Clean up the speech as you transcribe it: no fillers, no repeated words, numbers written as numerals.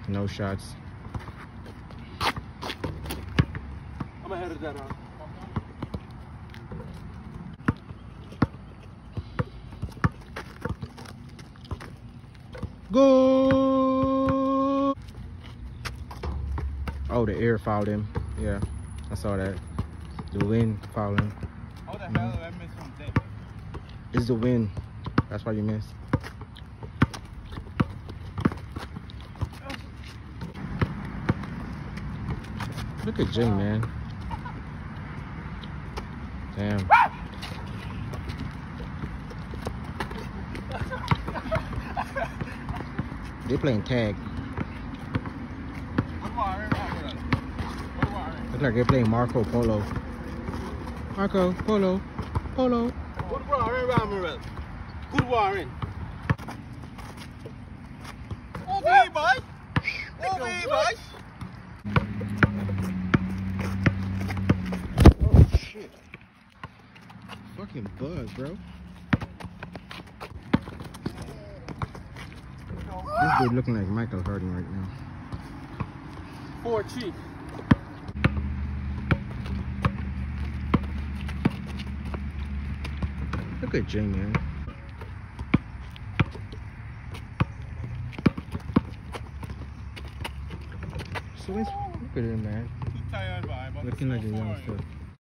No shots. I'm ahead of that on. Go! Oh, the air fouled him. Yeah, I saw that. The wind fouled him. How the hell did I miss from deck? It's the wind. That's why you missed. Look at Jay, man. Damn. They playing tag. Look like they're playing Marco Polo. Marco Polo. Polo. Good warring, Ramirez. Good warring. Okay, boy. Okay, boy. Oh shit. Fucking bug, bro. This dude looking like Michael Harden right now. 4 cheek. Look at Jay, man. So let's look at him, man. Too tired, boy. Looking like a youngster.